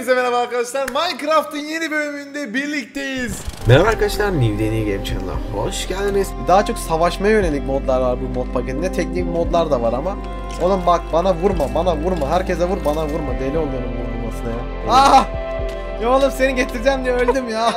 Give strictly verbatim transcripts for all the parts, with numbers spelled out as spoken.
Hepinize merhaba arkadaşlar. Minecraft'ın yeni bölümünde birlikteyiz. Merhaba arkadaşlar, New Deney Game Channel'a hoş geldiniz. Daha çok savaşmaya yönelik modlar var bu mod paketinde. Teknik modlar da var ama. Oğlum bak, bana vurma, bana vurma. Herkese vur, bana vurma. Deli oluyorum vurulmasına ya. Aa! Ya oğlum seni getireceğim diye öldüm ya.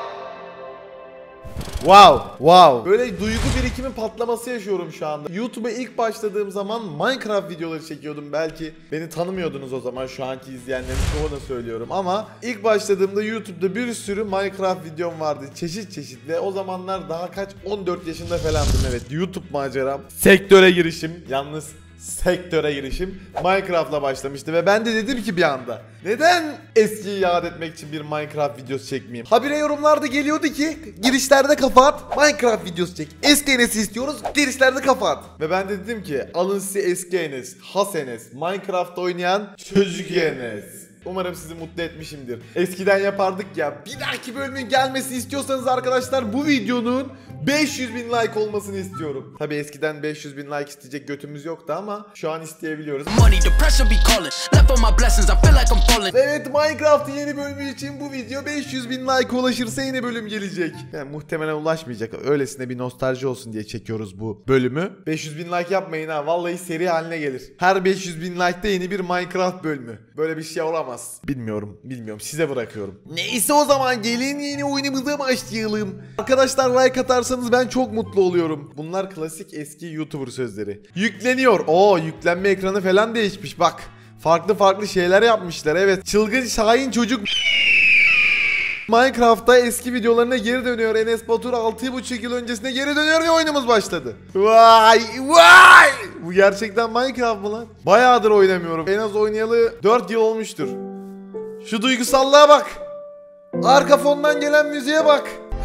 Wow, wow. Böyle duygu birikimi patlaması yaşıyorum şu anda. YouTube'a ilk başladığım zaman Minecraft videoları çekiyordum. Belki beni tanımıyordunuz o zaman, şu anki izleyenlerin çoğu da söylüyorum. Ama ilk başladığımda YouTube'da bir sürü Minecraft videom vardı. Çeşit çeşit ve o zamanlar daha kaç on dört yaşında falandım, evet. YouTube maceram, sektöre girişim. Yalnız sektöre girişim Minecraft'la başlamıştı ve ben de dedim ki bir anda, neden eskiyi yad etmek için bir Minecraft videosu çekmeyeyim? Habire yorumlarda geliyordu ki girişlerde kafa at, Minecraft videosu çek. Eski Enes'i istiyoruz, girişlerde kafa at. Ve ben de dedim ki alın size eski Enes, has Enes, Minecraft oynayan çocuk Enes. Umarım sizi mutlu etmişimdir. Eskiden yapardık ya. Bir dahaki bölümün gelmesini istiyorsanız arkadaşlar bu videonun beş yüz bin like olmasını istiyorum. Tabi eskiden beş yüz bin like isteyecek götümüz yoktu ama şu an isteyebiliyoruz. Evet, Minecraft'ın yeni bölümü için bu video beş yüz bin like ulaşırsa yeni bölüm gelecek. Yani muhtemelen ulaşmayacak. Öylesine bir nostalji olsun diye çekiyoruz bu bölümü. beş yüz bin like yapmayın ha. Vallahi seri haline gelir. Her beş yüz bin like'da yeni bir Minecraft bölümü. Böyle bir şey olamaz. Bilmiyorum, bilmiyorum. Size bırakıyorum. Neyse, o zaman gelin yeni oyunumuza başlayalım. Arkadaşlar like atarsanız ben çok mutlu oluyorum. Bunlar klasik eski YouTuber sözleri. Yükleniyor. Oo, yüklenme ekranı falan değişmiş bak. Farklı farklı şeyler yapmışlar. Evet, çılgın Şahin çocuk Minecraft'ta eski videolarına geri dönüyor. Enes Batur altı buçuk yıl öncesine geri dönüyor ve oyunumuz başladı. Vay vay! Bu gerçekten Minecraft mı lan? Bayağıdır oynamıyorum. En az oynayalı dört yıl olmuştur. Şu duygusallığa bak. Arka fondan gelen müziğe bak.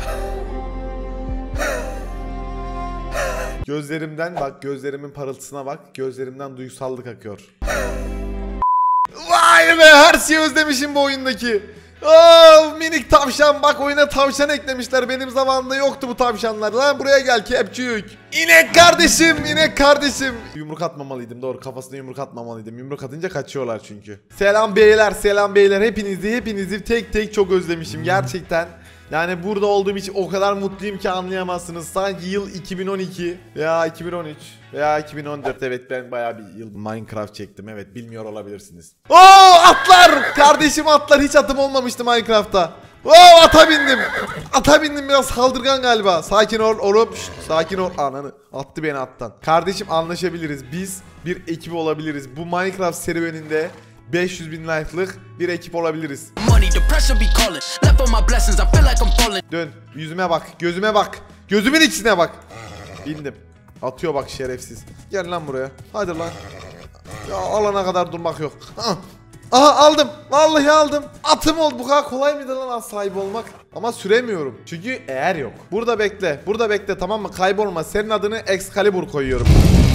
Gözlerimden bak, gözlerimin parıltısına bak. Gözlerimden duygusallık akıyor. Vay be, her şeyi özlemişim bu oyundaki. Oh, minik tavşan, bak oyuna tavşan eklemişler. Benim zamanımda yoktu bu tavşanlar. Lan buraya gel kepçük. İnek kardeşim, inek kardeşim. Yumruk atmamalıydım, doğru, kafasına yumruk atmamalıydım. Yumruk atınca kaçıyorlar çünkü. Selam beyler, selam beyler. Hepinizi hepinizi tek tek çok özlemişim gerçekten. Yani burada olduğum için o kadar mutluyum ki anlayamazsınız. Sanki yıl iki bin on iki veya iki bin on üç veya iki bin on dört. Evet, ben bayağı bir yıl Minecraft çektim. Evet, bilmiyor olabilirsiniz. Oo, atlar! Kardeşim, atlar, hiç atım olmamıştı Minecraft'ta. Oo, ata bindim. Ata bindim, biraz saldırgan galiba. Sakin ol oğlum. Şşt, sakin ol. Ananı attı beni attan. Kardeşim, anlaşabiliriz. Biz bir ekip olabiliriz. Bu Minecraft serüveninde beş yüz bin like'lık bir ekip olabiliriz. Dön, yüzüme bak, gözüme bak, gözümün içine bak. Bindim. Atıyor bak şerefsiz. Gel lan buraya. Hadi lan. Ya, alana kadar durmak yok. Aha, aha aldım. Vallahi aldım. Atım oldu. Bu kadar kolay mıydı lan at sahibi olmak? Ama süremiyorum. Çünkü eğer yok. Burada bekle. Burada bekle, tamam mı? Kaybolma. Senin adını Excalibur koyuyorum.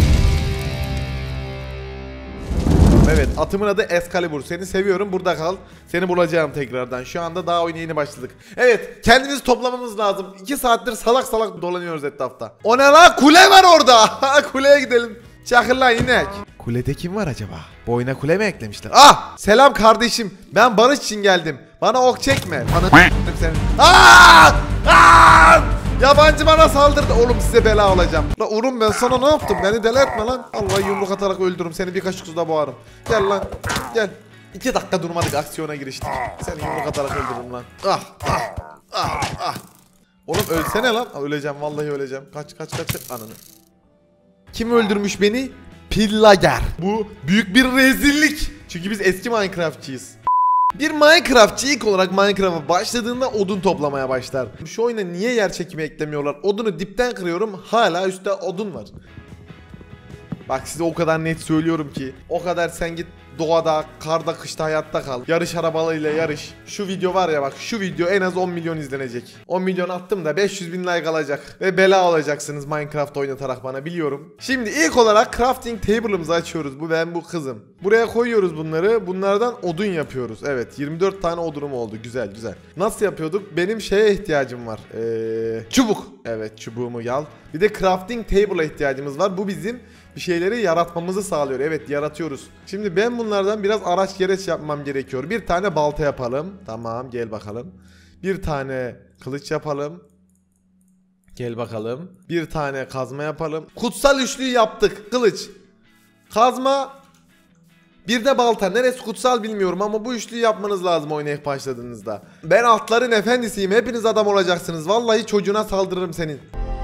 Evet, atımın adı Excalibur. Seni seviyorum, burada kal. Seni bulacağım tekrardan. Şu anda daha oyuna yeni başladık. Evet, kendimizi toplamamız lazım. iki saattir salak salak dolanıyoruz etrafta. O ne lan? Kule var orada. Kuleye gidelim. Çakır lan inek. Kulede kim var acaba? Boyuna kule mi eklemişler? Ah! Selam kardeşim. Ben barış için geldim. Bana ok çekme. Bana senin. Aa! Aa! Yabancı bana saldırdı. Oğlum, size bela olacağım. La oğlum, ben sana ne yaptım? Beni deli etme lan. Allah, yumruk atarak öldürürüm seni, bir kaşık suda boğarım. Gel lan. Gel. İki dakika durmadık, aksiyona giriştik. Seni yumruk atarak öldürürüm lan. Ah ah ah ah. Oğlum ölsene lan. Öleceğim, vallahi öleceğim. Kaç kaç kaç. Ananı. Kim öldürmüş beni? Pillager. Bu büyük bir rezillik. Çünkü biz eski Minecraftçıyız. Bir Minecraftçı ilk olarak Minecraft'a başladığında odun toplamaya başlar. Şu oyuna niye yer çekimi eklemiyorlar? Odunu dipten kırıyorum, hala üstte odun var. Bak, size o kadar net söylüyorum ki. O kadar sen git doğada, karda, kışta hayatta kal. Yarış arabalarıyla yarış. Şu video var ya bak, şu video en az on milyon izlenecek. on milyon attım da beş yüz bin like alacak. Ve bela olacaksınız Minecraft oynatarak bana, biliyorum. Şimdi ilk olarak crafting table'ımızı açıyoruz. Bu ben, bu kızım. Buraya koyuyoruz bunları. Bunlardan odun yapıyoruz. Evet, yirmi dört tane odunum oldu. Güzel güzel. Nasıl yapıyorduk? Benim şeye ihtiyacım var. Ee, çubuk. Evet, çubuğumu al. Bir de crafting table'a ihtiyacımız var. Bu bizim bir şeyleri yaratmamızı sağlıyor. Evet, yaratıyoruz. Şimdi ben bunlardan biraz araç gereç yapmam gerekiyor. Bir tane balta yapalım. Tamam, gel bakalım. Bir tane kılıç yapalım. Gel bakalım. Bir tane kazma yapalım. Kutsal üçlüyü yaptık. Kılıç, kazma, bir de balta. Neresi kutsal bilmiyorum ama bu üçlüyü yapmanız lazım oynayıp başladığınızda. Ben atların efendisiyim. Hepiniz adam olacaksınız. Vallahi çocuğuna saldırırım senin.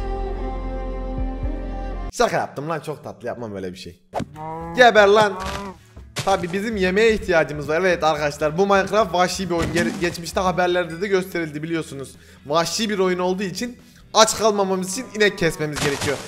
Şaka yaptım lan, çok tatlı, yapmam öyle bir şey. Geber lan. Tabi bizim yemeğe ihtiyacımız var. Evet arkadaşlar, bu Minecraft vahşi bir oyun. Ge- geçmişte haberlerde de gösterildi biliyorsunuz. Vahşi bir oyun olduğu için aç kalmamamız için inek kesmemiz gerekiyor.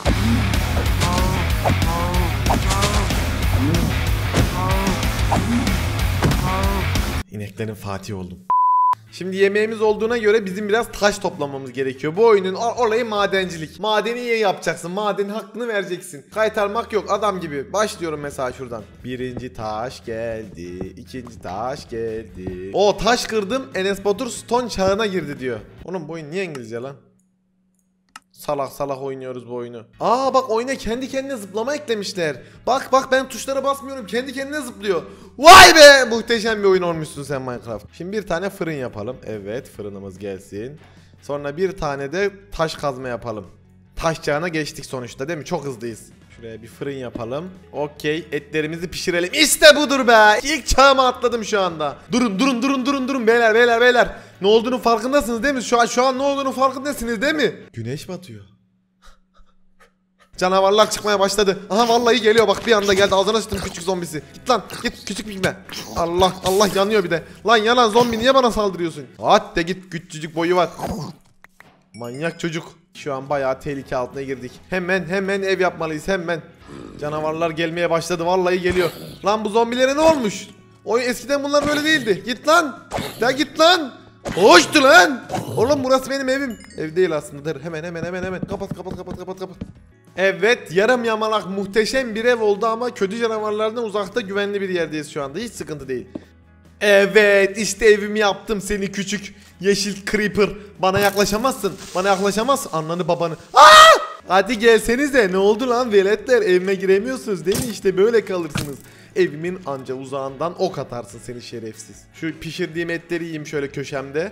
İneklerin Fatih oldum. Şimdi yemeğimiz olduğuna göre bizim biraz taş toplamamız gerekiyor. Bu oyunun olayı madencilik. Madeni iyi yapacaksın. Madenin hakkını vereceksin. Kaytarmak yok, adam gibi. Başlıyorum mesela şuradan. Birinci taş geldi. İkinci taş geldi. O taş kırdım. Enes Batur Stone çağına girdi diyor. Oğlum bu oyun niye İngilizce lan? Salak salak oynuyoruz bu oyunu. Aa bak, oyuna kendi kendine zıplama eklemişler. Bak bak, ben tuşlara basmıyorum, kendi kendine zıplıyor. Vay be, muhteşem bir oyun olmuşsun sen Minecraft. Şimdi bir tane fırın yapalım. Evet, fırınımız gelsin. Sonra bir tane de taş kazma yapalım. Taş çağına geçtik sonuçta değil mi? Çok hızlıyız. Şuraya bir fırın yapalım. Okey, etlerimizi pişirelim. İşte budur be. İlk çağıma atladım şu anda. Durun durun durun durun durun beyler beyler beyler. Ne olduğunu farkındasınız değil mi? Şu an şu an ne olduğunu farkındasınız değil mi? Güneş batıyor. Canavarlar çıkmaya başladı. Aha vallahi geliyor bak, bir anda geldi, ağzına sıçtım küçük zombisi. Git lan git küçük pigme. Allah Allah, yanıyor bir de. Lan yanan zombi, niye bana saldırıyorsun? Hatta git, küçücük boyu var. Manyak çocuk. Şu an bayağı tehlike altına girdik. Hemen hemen ev yapmalıyız hemen. Canavarlar gelmeye başladı, vallahi geliyor. Lan bu zombilere ne olmuş? Oy, eskiden bunlar böyle değildi. Git lan. Ya git lan. Hoştu lan. Oğlum burası benim evim. Ev değil aslında. Dur hemen hemen hemen hemen. Kapat kapat kapat kapat kapat. Evet, yarım yamalak muhteşem bir ev oldu ama kötü canavarlardan uzakta güvenli bir yerdeyiz şu anda. Hiç sıkıntı değil. Evet, işte evimi yaptım seni küçük yeşil creeper. Bana yaklaşamazsın. Bana yaklaşamazsın. Ananı babanı. Aa! Hadi gelsenize. Ne oldu lan veletler? Evime giremiyorsunuz değil mi? İşte böyle kalırsınız. Evimin anca uzağından ok atarsın seni şerefsiz. Şu pişirdiğim etleri yiyeyim şöyle köşemde.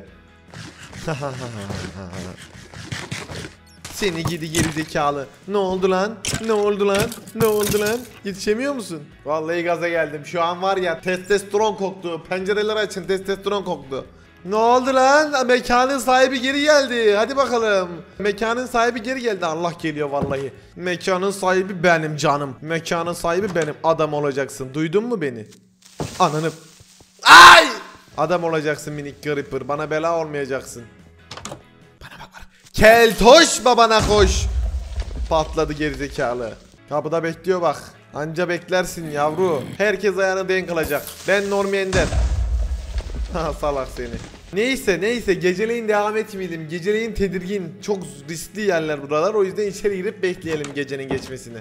Seni gidi geri zekalı. Ne oldu lan? Ne oldu lan? Ne oldu lan? Yetişemiyor musun? Vallahi gaza geldim. Şu an var ya, testosteron koktu. Pencereleri açın, testosteron koktu. Ne oldu lan? Mekanın sahibi geri geldi. Hadi bakalım. Mekanın sahibi geri geldi. Allah geliyor vallahi. Mekanın sahibi benim canım. Mekanın sahibi benim. Adam olacaksın. Duydun mu beni? Ananı. Ay! Adam olacaksın minik creeper. Bana bela olmayacaksın. Bana bak bana. Keltoş babana koş. Patladı gerizekalı. Kapıda bekliyor bak. Anca beklersin yavru. Herkes ayağını denk alacak. Ben Normi Ender. Ha salak seni. Neyse neyse, geceleyin devam etmeyelim. Geceleyin tedirgin. Çok riskli yerler buralar. O yüzden içeri girip bekleyelim gecenin geçmesini.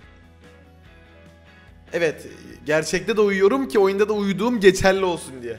Evet, gerçekte de uyuyorum ki oyunda da uyuduğum geçerli olsun diye.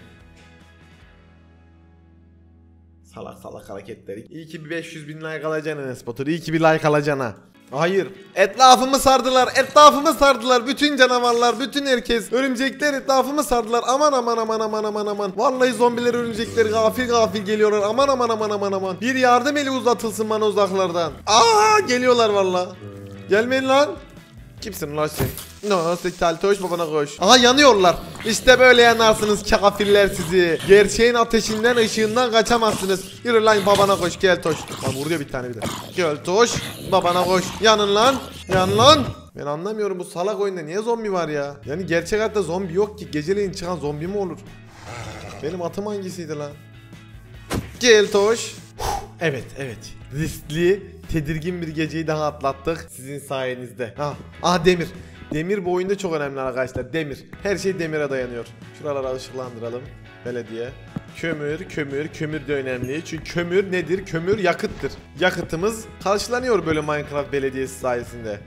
Salak salak hareketleri. İyi ki bir beş yüz bin like alacaksın Enes Batur. İyi ki bir like alacaksın ha. Hayır. Etrafımı sardılar. Etrafımı sardılar. Bütün canavarlar, bütün herkes. Örümcekler etrafımı sardılar. Aman aman aman aman aman aman. Vallahi zombiler, örümcekler gafil gafil geliyorlar. Aman aman aman aman aman. Bir yardım eli uzatılsın bana uzaklardan. Aa geliyorlar vallahi. Gelmeyin lan. Kimsin lan sen? No, Keltoş babana koş. Aha yanıyorlar. İşte böyle yanarsınız kafirler sizi. Gerçeğin ateşinden, ışığından kaçamazsınız. Yürü lan babana koş Keltoş. Lan vuruyor bir tane bir de. Keltoş babana koş. Yanın lan. Yan lan. Ben anlamıyorum, bu salak oyunda niye zombi var ya? Yani gerçek hayatta zombi yok ki. Geceleyin çıkan zombi mi olur? Benim atım hangisiydi lan? Keltoş. Evet evet. Riskli, tedirgin bir geceyi daha atlattık sizin sayenizde. Ha, ah demir. Demir bu oyunda çok önemli arkadaşlar. Demir. Her şey demire dayanıyor. Şuralara ışıklandıralım. Belediye. Kömür, kömür, kömür de önemli. Çünkü kömür nedir? Kömür yakıttır. Yakıtımız karşılanıyor böyle Minecraft belediyesi sayesinde.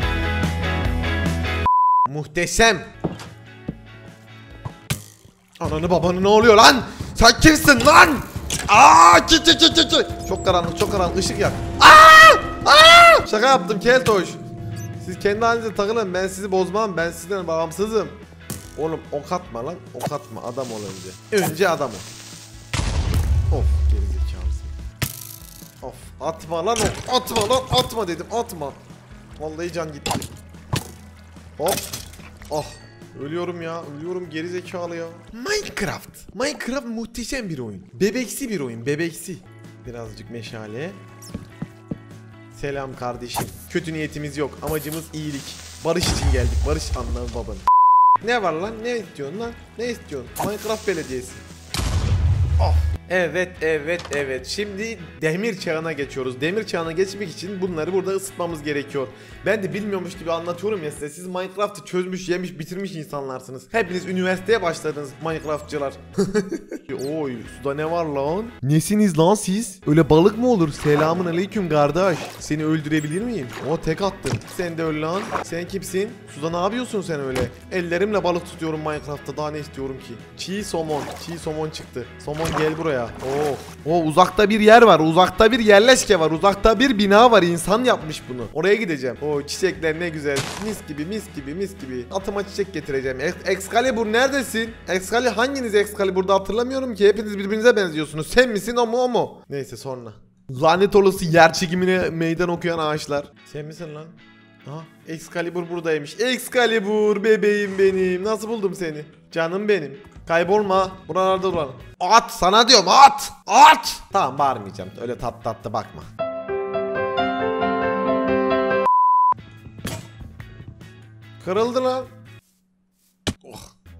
Muhteşem. Ananı babanı, ne oluyor lan? Sen kimsin lan? Aa, ki ki ki ki. Çok karanlık, çok karanlık. Işık yak. Aa! Aa! Şaka yaptım Keltoş. Siz kendi halinize takılın, ben sizi bozmam, ben sizden bağımsızım. Oğlum ok atma lan, ok atma, adam ol önce. Önce adam ol. Of gerizekalısın. Of atma lan ok, atma lan, atma dedim, atma. Vallahi can gitti. Hop. Ah. Ölüyorum ya, ölüyorum gerizekalı ya. Minecraft. Minecraft muhteşem bir oyun. Bebeksi bir oyun, bebeksi. Birazcık meşale. Selam kardeşim. Kötü niyetimiz yok. Amacımız iyilik. Barış için geldik. Barış anlamı babanın. Ne var lan? Ne istiyorsun lan? Ne istiyorsun? Minecraft belediyesi. Oh. Evet, evet, evet. Şimdi demir çağına geçiyoruz. Demir çağına geçmek için bunları burada ısıtmamız gerekiyor. Ben de bilmiyormuş gibi anlatıyorum ya size. Siz Minecraft'ı çözmüş, yemiş, bitirmiş insanlarsınız. Hepiniz üniversiteye başladınız Minecraftçılar. Oy, suda ne var lan? Nesiniz lan siz? Öyle balık mı olur? Selamun aleyküm kardeş. Seni öldürebilir miyim? O tek attım. Sen de öl lan. Sen kimsin? Suda ne yapıyorsun sen öyle? Ellerimle balık tutuyorum Minecraft'ta. Daha ne istiyorum ki? Çiğ somon. Çiğ somon çıktı. Somon gel buraya. Oh. Oh, uzakta bir yer var. Uzakta bir yerleşke var. Uzakta bir bina var. İnsan yapmış bunu. Oraya gideceğim. Oh, çiçekler ne güzel. Mis gibi, mis gibi, mis gibi. Atıma çiçek getireceğim. Ex- Excalibur neredesin? Excalibur hanginiz Excalibur'da hatırlamıyorum ki. Hepiniz birbirinize benziyorsunuz. Sen misin o mu o mu? Neyse sonra. Lanet olası yer çekimine meydan okuyan ağaçlar. Sen misin lan? Aha, Excalibur buradaymış. Excalibur bebeğim benim. Nasıl buldum seni? Canım benim. Kaybolma. Buralarda duralım. At sana diyorum, at. At. Tamam, bağırmayacağım. Öyle tatlı tatlı bakma. Kırıldı lan. Oh.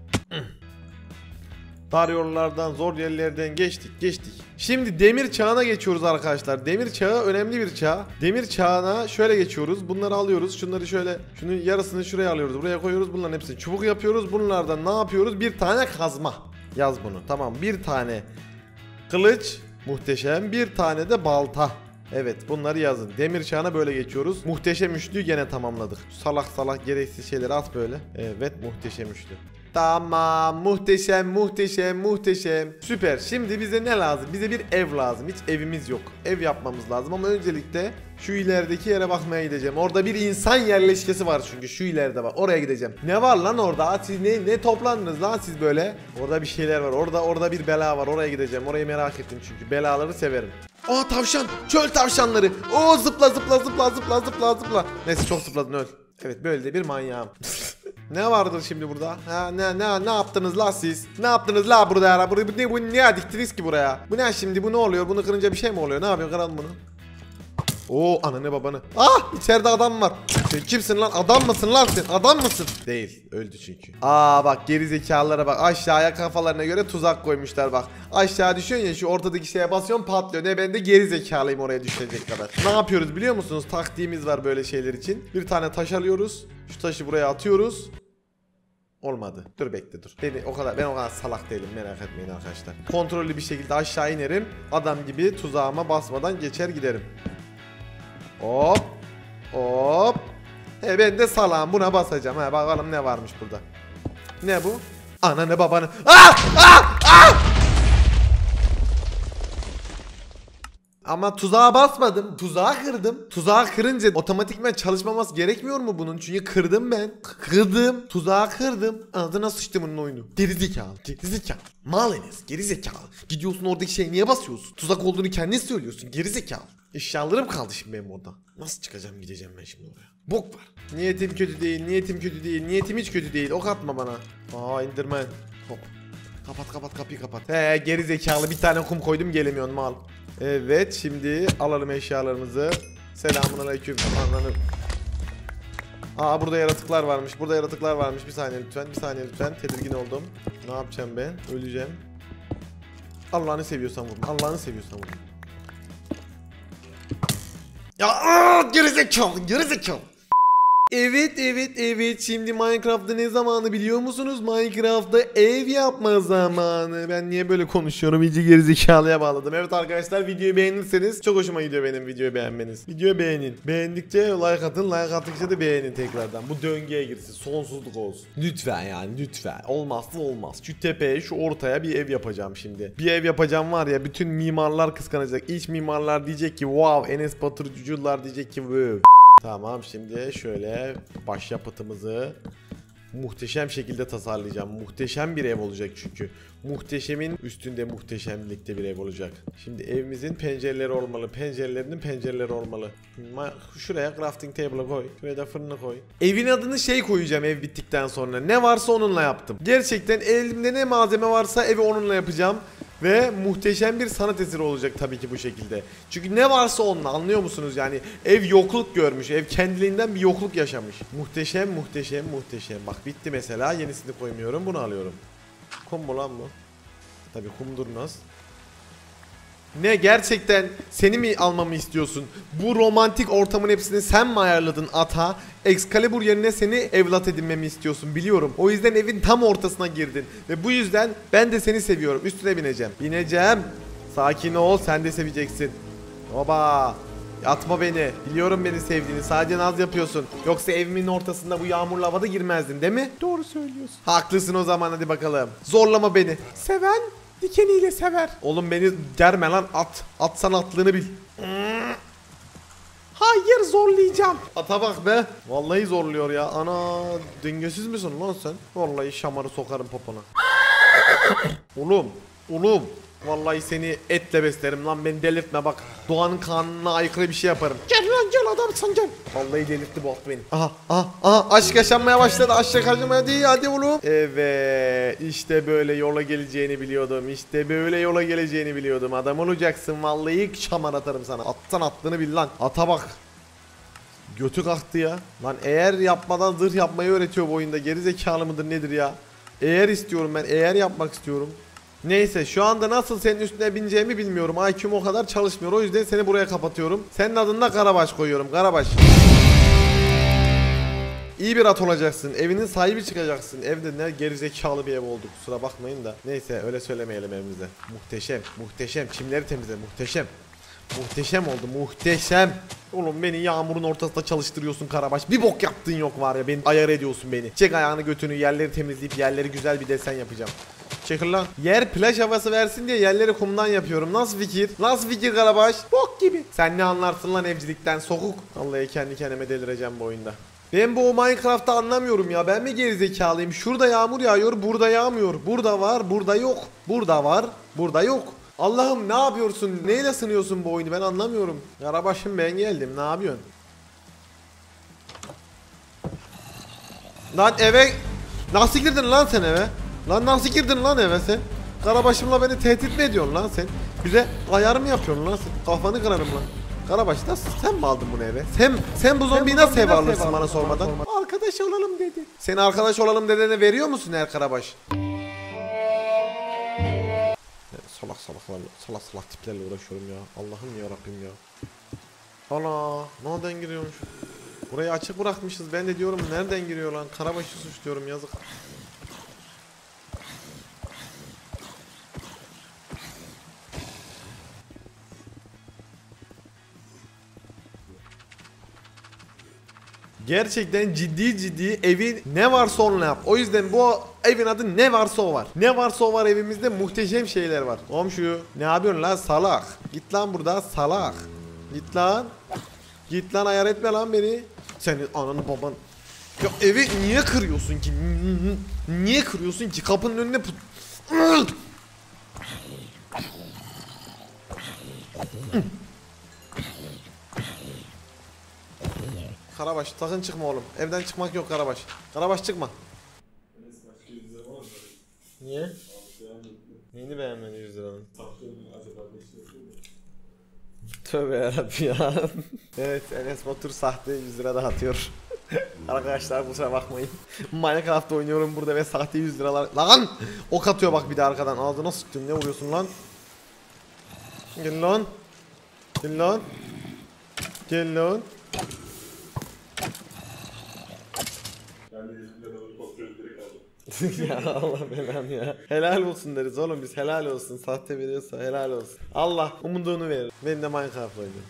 Dar yollardan, zor yerlerden geçtik, geçtik. Şimdi demir çağına geçiyoruz arkadaşlar. Demir çağı önemli bir çağ. Demir çağına şöyle geçiyoruz. Bunları alıyoruz. Şunları şöyle, şunun yarısını şuraya alıyoruz. Buraya koyuyoruz. Bunların hepsini çubuk yapıyoruz. Bunlardan ne yapıyoruz? Bir tane kazma. Yaz bunu. Tamam, bir tane kılıç. Muhteşem. Bir tane de balta. Evet, bunları yazın. Demir çağına böyle geçiyoruz. Muhteşem üçlüyü gene tamamladık. Salak salak gereksiz şeyleri at böyle. Evet, muhteşem üçlü. Tamam, muhteşem muhteşem muhteşem. Süper. Şimdi bize ne lazım? Bize bir ev lazım. Hiç evimiz yok. Ev yapmamız lazım ama öncelikle şu ilerideki yere bakmaya gideceğim. Orada bir insan yerleşkesi var çünkü şu ileride var. Oraya gideceğim. Ne var lan orada? Siz ne, ne toplandınız lan siz böyle? Orada bir şeyler var. Orada orada bir bela var. Oraya gideceğim. Orayı merak ettim çünkü. Belaları severim. Aa, tavşan. Çöl tavşanları. Oo, zıpla zıpla zıpla zıpla zıpla zıpla. Neyse, çok zıpladın, öl. Evet, böyle de bir manyağım. Ne vardır şimdi burada? Ha, ne ne ne yaptınız la siz? Ne yaptınız la burada ya? Bu ne, bu ne diktiniz ki buraya? Bu ne şimdi? Bu ne oluyor? Bunu kırınca bir şey mi oluyor? Ne yapıyor? Kıralım bunu. Oo, ananı babanı. Ah, içeride adam var. Sen kimsin lan? Adam mısın lan sen? Adam mısın? Değil. Öldü çünkü. Aa bak, geri zekalılara bak. Aşağıya kafalarına göre tuzak koymuşlar bak. Aşağı düşüyorsun ya, şu ortadaki şeye basıyorsun, patlıyor. Ne, ben de geri zekalıyım oraya düşecek kadar. Ne yapıyoruz biliyor musunuz? Taktiğimiz var böyle şeyler için. Bir tane taş alıyoruz. Şu taşı buraya atıyoruz. Olmadı. Dur bekle dur. Beni o kadar ben o kadar salak değilim, merak etmeyin arkadaşlar. Kontrollü bir şekilde aşağı inerim. Adam gibi tuzağıma basmadan geçer giderim. Hop. Hop. He, ben de salağım, buna basacağım. Ha, bakalım ne varmış burada. Ne bu? Ananı babanı. Ah! Ah! Ah! Ama tuzağa basmadım. Tuzağı kırdım. Tuzağı kırınca otomatikman çalışmaması gerekmiyor mu bunun? Çünkü kırdım ben. Kırdım. Tuzağı kırdım. Ağzına sıçtım bunun oyunu. Gerizekalı. Gerizekalı. Mal Enes. Gerizekalı. Gidiyorsun oradaki şeye niye basıyorsun? Tuzak olduğunu kendin söylüyorsun. Gerizekalı. Eşyalarım kaldı şimdi benim orada. Nasıl çıkacağım, gideceğim ben şimdi oraya? Bok var. Niyetim kötü değil. Niyetim kötü değil. Niyetim hiç kötü değil. Ok atma bana. Aa, indirmen. Hop. Kapat kapat kapıyı kapat. He, gerizekalı, bir tane kum koydum, gelemiyorsun mal. Evet, şimdi alalım eşyalarımızı. Selamünaleyküm. Anladım. Aa, burada yaratıklar varmış. Burada yaratıklar varmış. Bir saniye lütfen. Bir saniye lütfen. Tedirgin oldum. Ne yapacağım ben? Öleceğim. Allah'ını seviyorsan vurma. Allah'ını seviyorsan vurma. Ya aa, gerizekalı, gerizekalı. Evet evet evet, şimdi Minecraft'ta ne zamanı biliyor musunuz? Minecraft'ta ev yapma zamanı. Ben niye böyle konuşuyorum? İyice gerizekalıya bağladım. Evet arkadaşlar, videoyu beğenirseniz çok hoşuma gidiyor benim videoyu beğenmeniz. Videoyu beğenin. Beğendikçe like atın, like attıkça da beğenin tekrardan. Bu döngüye girsin, sonsuzluk olsun. Lütfen yani, lütfen. Olmazsa olmaz. Şu tepeye, şu ortaya bir ev yapacağım şimdi. Bir ev yapacağım var ya, bütün mimarlar kıskanacak. İç mimarlar diyecek ki wow, Enes Batur Cucular diyecek ki wow. Tamam, şimdi şöyle başyapıtımızı muhteşem şekilde tasarlayacağım. Muhteşem bir ev olacak çünkü. Muhteşemin üstünde muhteşemlikte bir ev olacak. Şimdi evimizin pencereleri olmalı. Pencerelerinin pencereleri olmalı. Şuraya crafting table'ı koy. Şuraya da fırını koy. Evin adını şey koyacağım ev bittikten sonra. Ne varsa onunla yaptım. Gerçekten elimde ne malzeme varsa evi onunla yapacağım. Ve muhteşem bir sanat eseri olacak tabii ki bu şekilde. Çünkü ne varsa onunla, anlıyor musunuz? Yani ev yokluk görmüş. Ev kendiliğinden bir yokluk yaşamış. Muhteşem muhteşem muhteşem. Bak bitti mesela. Yenisini koymuyorum. Bunu alıyorum. Kum mu lan bu? Tabii kum durmaz. Ne, gerçekten seni mi almamı istiyorsun? Bu romantik ortamın hepsini sen mi ayarladın ata? Excalibur yerine seni evlat edinmemi istiyorsun, biliyorum. O yüzden evin tam ortasına girdin. Ve bu yüzden ben de seni seviyorum. Üstüne bineceğim. Bineceğim. Sakin ol, sen de seveceksin. Oba. Atma beni. Biliyorum beni sevdiğini. Sadece naz yapıyorsun. Yoksa evimin ortasında bu yağmurlu havada girmezdin, değil mi? Doğru söylüyorsun. Haklısın o zaman, hadi bakalım. Zorlama beni. Seven dikeniyle sever. Oğlum beni germe lan, at. Atsan atlığını bil. Hayır, zorlayacağım. Ata bak be. Vallahi zorluyor ya. Ana, dengesiz misin lan sen? Vallahi şamarı sokarım popona. Oğlum. Oğlum. Vallahi seni etle beslerim lan, beni delirtme bak. Doğanın kanununa aykırı bir şey yaparım. Gel lan gel, adamsın gel. Vallahi delirtti bu at beni. Aha aha aha, aşk yaşanmaya başladı. Aşk yaşanmaya değil, hadi oğlum. Evet, işte böyle yola geleceğini biliyordum. İşte böyle yola geleceğini biliyordum. Adam olacaksın vallahi, şamar atarım sana. Attan attığını bil lan. Ata bak. Götü kalktı ya. Lan eğer yapmadan zırh yapmayı öğretiyor bu oyunda. Gerizekalı mıdır nedir ya? Eğer istiyorum ben, eğer yapmak istiyorum. Neyse, şu anda nasıl senin üstüne bineceğimi bilmiyorum. I Q'm o kadar çalışmıyor. O yüzden seni buraya kapatıyorum. Senin adına Karabaş koyuyorum. Karabaş. İyi bir at olacaksın. Evinin sahibi çıkacaksın. Evde ne gerizekalı bir ev oldu. Kusura bakmayın da. Neyse, öyle söylemeyelim evimize. Muhteşem. Muhteşem. Çimleri temizle. Muhteşem. Muhteşem oldu. Muhteşem. Oğlum beni yağmurun ortasında çalıştırıyorsun Karabaş. Bir bok yaptığın yok var ya. Beni ayar ediyorsun beni. Çek ayağını götünü. Yerleri temizleyip yerleri güzel bir desen yapacağım. Çekil lan. Yer plaj havası versin diye yerleri kumdan yapıyorum. Nasıl fikir? Nasıl fikir Karabaş? Bok gibi. Sen ne anlarsın lan evcilikten, sokuk. Vallahi kendi kendime delireceğim bu oyunda. Ben bu Minecraft'ta anlamıyorum ya. Ben mi gerizekalıyım? Şurada yağmur yağıyor, burada yağmıyor. Burada var, burada yok. Burada var, burada yok. Allah'ım ne yapıyorsun? Neyle sınıyorsun bu oyunu? Ben anlamıyorum. Karabaş'ım, ben geldim. Ne yapıyorsun? Lan eve... Nasıl girdin lan sen eve? Lan nasıl girdin lan eve sen? Karabaşımla beni tehdit mi ediyorsun lan sen? Bize ayar mı yapıyorsun lan sen? Kafanı kırarım lan. Karabaş, nasıl, sen mi aldın bunu eve? Sen sen bu zombiyi nasıl eve alırsın bana sormadan? Arkadaş olalım dedi. Sen arkadaş olalım dediğine veriyor musun her Karabaş? Salak salaklarla, salak salak tiplerle uğraşıyorum ya. Allah'ım ya Rabbim ya. Ana, nereden giriyormuş? Burayı açık bırakmışız. Ben de diyorum nereden giriyor lan? Karabaş'ı suçluyorum, yazık. Gerçekten ciddi ciddi evin ne varsa onunla yap. O yüzden bu evin adı ne varsa o var. Ne varsa o var evimizde, muhteşem şeyler var. Komşu ne yapıyorsun lan salak? Git lan burada salak. Git lan. Git lan, ayar etme lan beni. Senin ananı baban. Ya evi niye kırıyorsun ki? Niye kırıyorsun ki? Kapının önüne put... Karabaş sakın çıkma oğlum. Evden çıkmak yok Karabaş. Karabaş çıkma. Niye? Neyini beğenmedin yüz liranın? Tövbe yarabbim ya. Evet, Enes Batur sahte yüz lira da atıyor. Arkadaşlar kusura bakmayın. Minecraft oynuyorum burada ve sahte yüz liralar. Lan! Ok atıyor bak bir de arkadan. Ağzına sıktın, ne vuruyorsun lan? Gel lan. Gel lan. Gel lan. Ya Allah belanı ya. Helal olsun deriz oğlum biz, helal olsun. Sahte veriyorsa helal olsun. Allah umudunu verir. Ben de Minecraft oynuyorum.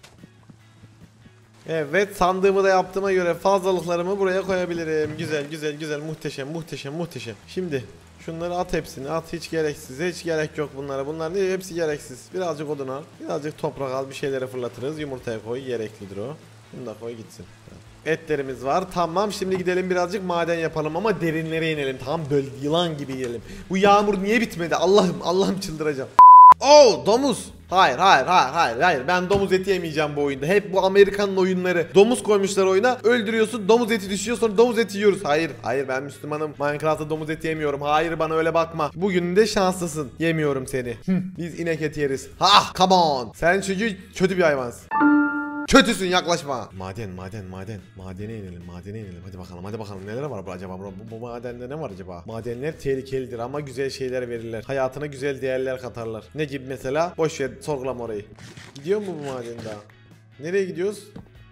Evet, sandığımı da yaptığıma göre fazlalıklarımı buraya koyabilirim. Güzel güzel güzel, muhteşem muhteşem muhteşem. Şimdi şunları at, hepsini at, hiç gereksiz, hiç gerek yok bunlara. Bunlar değil, hepsi gereksiz. Birazcık odun al, birazcık toprak al, bir şeylere fırlatırız. Yumurtaya koy, gereklidir o. Bunu da koy gitsin. Etlerimiz var. Tamam, şimdi gidelim birazcık maden yapalım ama derinlere inelim. Tamam, böyle yılan gibi yiyelim. Bu yağmur niye bitmedi? Allah'ım Allah'ım çıldıracağım. Oo, domuz. Hayır hayır hayır hayır hayır ben domuz eti yemeyeceğim bu oyunda. Hep bu Amerikan'ın oyunları. Domuz koymuşlar oyuna, öldürüyorsun, domuz eti düşüyor, sonra domuz eti yiyoruz. Hayır hayır ben Müslümanım, Minecraft'ta domuz eti yemiyorum. Hayır, bana öyle bakma. Bugün de şanslısın, yemiyorum seni. Biz inek eti yeriz. Ha, come on. Sen çünkü kötü bir hayvansın. Kötüsün, yaklaşma. Maden maden maden. Madene inelim madene inelim. Hadi bakalım hadi bakalım neler var bu acaba? Bu, bu, bu madende ne var acaba? Madenler tehlikelidir ama güzel şeyler verirler. Hayatına güzel değerler katarlar. Ne gibi mesela? Boş ver, sorgulama orayı. Gidiyor mu bu maden daha? Nereye gidiyoruz?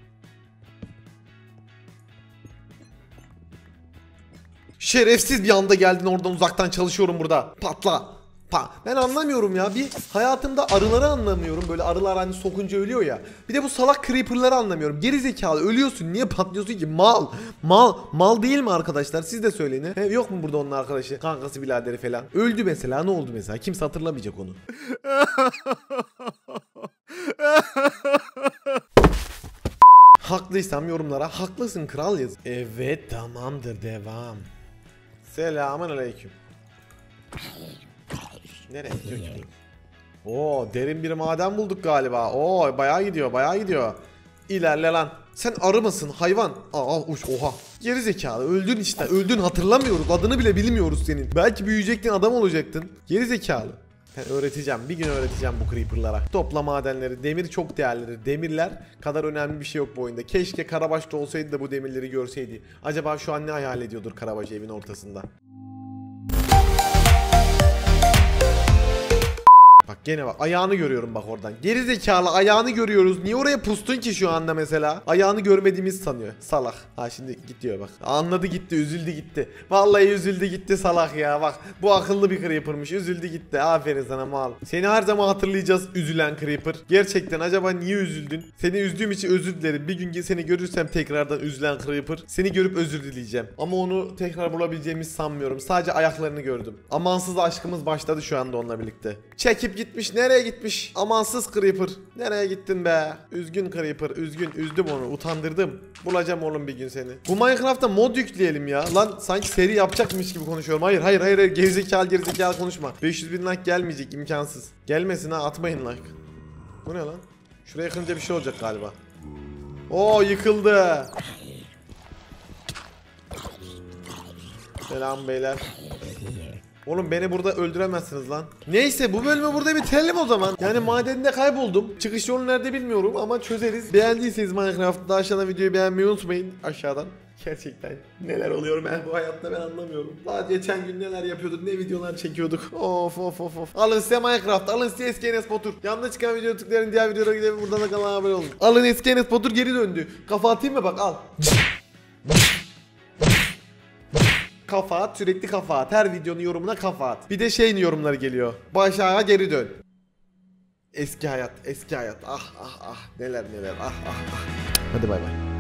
Şerefsiz, bir anda geldin oradan, uzaktan çalışıyorum burada. Patla. Pa ben anlamıyorum ya. Bir hayatımda arıları anlamıyorum. Böyle arılar hani sokunca ölüyor ya. Bir de bu salak creeper'ları anlamıyorum. Geri zekalı, ölüyorsun. Niye patlıyorsun ki? Mal. Mal. Mal değil mi arkadaşlar? Siz de söyleyin. He? Yok mu burada onun arkadaşı? Kankası, biraderi falan. Öldü mesela. Ne oldu mesela? Kimse hatırlamayacak onu. Haklıysam yorumlara haklısın kral yaz. Evet, tamamdır, devam. Selamun aleyküm. Nereye gidiyor ki? Oo, derin bir maden bulduk galiba. Oo, bayağı gidiyor, bayağı gidiyor. İlerle lan. Sen arı mısın hayvan? Aa, uç, oha. Geri zekalı, öldün işte. Öldün, hatırlamıyoruz. Adını bile bilmiyoruz senin. Belki büyüyecektin, adam olacaktın. Geri zekalı. Ben öğreteceğim. Bir gün öğreteceğim bu creeper'lara. Topla madenleri. Demir çok değerlidir. Demirler kadar önemli bir şey yok bu oyunda. Keşke Karabaş'ta olsaydı da bu demirleri görseydi. Acaba şu an ne hayal ediyordur Karabaş evin ortasında? Bak gene bak, ayağını görüyorum bak oradan. Geri zekalı, ayağını görüyoruz. Niye oraya pustun ki şu anda mesela? Ayağını görmediğimiz sanıyor. Salak. Ha şimdi gidiyor bak. Anladı gitti, üzüldü gitti. Vallahi üzüldü gitti salak ya. Bak bu akıllı bir creeper'mış. Üzüldü gitti. Aferin sana mal. Seni her zaman hatırlayacağız üzülen creeper. Gerçekten acaba niye üzüldün? Seni üzdüğüm için özür dilerim. Bir gün seni görürsem tekrardan üzülen creeper, seni görüp özür dileyeceğim. Ama onu tekrar bulabileceğimizi sanmıyorum. Sadece ayaklarını gördüm. Amansız aşkımız başladı şu anda onunla birlikte. Çekip gitmiş, nereye gitmiş? Amansız creeper. Nereye gittin be? Üzgün creeper, üzgün. Üzdüm onu, utandırdım. Bulacağım oğlum bir gün seni. Bu Minecraft'ta mod yükleyelim ya. Lan sanki seri yapacakmış gibi konuşuyorum. Hayır hayır hayır, hayır. Gerizekalı gerizekalı konuşma. beş yüz bin like gelmeyecek, imkansız. Gelmesin ha, atmayın like. Bu ne lan? Şuraya yakınca bir şey olacak galiba. Oo, yıkıldı. Selam beyler. Oğlum beni burada öldüremezsiniz lan. Neyse, bu bölümü burada bitirelim o zaman. Yani madende kayboldum. Çıkış yolu nerede bilmiyorum ama çözeriz. Beğendiyseniz Minecraft'ta aşağıdan videoyu beğenmeyi unutmayın. Aşağıdan. Gerçekten neler oluyor ben bu hayatta, ben anlamıyorum. Daha geçen gün neler yapıyorduk, ne videolar çekiyorduk. Of of of of. Alın size Minecraft, alın size eski Enes Batur. Yanında çıkan videoyu tıklayın, diğer videolara gidelim, buradan da kanala abone olun. Alın eski Enes Batur geri döndü. Kafa atayım mı, bak al. Kafa at, sürekli kafa at. Her videonun yorumuna kafa at. Bir de şeyin yorumları geliyor. Başa geri dön. Eski hayat, eski hayat. Ah ah ah, neler neler, ah ah ah. Hadi bay bay.